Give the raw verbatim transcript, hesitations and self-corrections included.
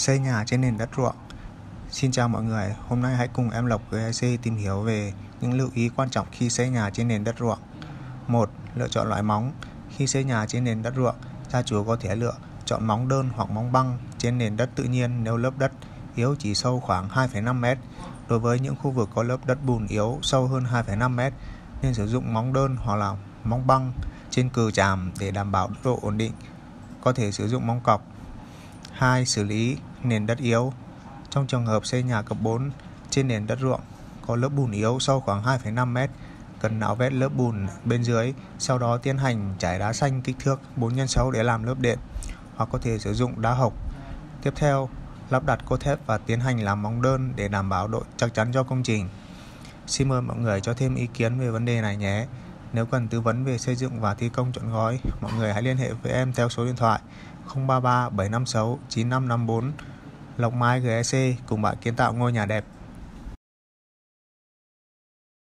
Xây nhà trên nền đất ruộng. Xin chào mọi người, hôm nay hãy cùng em Lộc giê i xê tìm hiểu về những lưu ý quan trọng khi xây nhà trên nền đất ruộng. một. Lựa chọn loại móng. Khi xây nhà trên nền đất ruộng, gia chủ có thể lựa chọn móng đơn hoặc móng băng trên nền đất tự nhiên nếu lớp đất yếu chỉ sâu khoảng hai phẩy năm mét. Đối với những khu vực có lớp đất bùn yếu sâu hơn hai phẩy năm mét, nên sử dụng móng đơn hoặc là móng băng trên cừ tràm để đảm bảo độ ổn định. Có thể sử dụng móng cọc. hai. Xử lý nền đất yếu. Trong trường hợp xây nhà cấp bốn trên nền đất ruộng có lớp bùn yếu sâu khoảng hai phẩy năm mét, cần nạo vét lớp bùn bên dưới, sau đó tiến hành trải đá xanh kích thước bốn nhân sáu để làm lớp đệm, hoặc có thể sử dụng đá hộc. Tiếp theo, lắp đặt cốt thép và tiến hành làm móng đơn để đảm bảo độ chắc chắn cho công trình. Xin mời mọi người cho thêm ý kiến về vấn đề này nhé. Nếu cần tư vấn về xây dựng và thi công trọn gói, mọi người hãy liên hệ với em theo số điện thoại không ba ba bảy năm sáu chín năm năm bốn. Lộc Mai giê i xê cùng bạn kiến tạo ngôi nhà đẹp.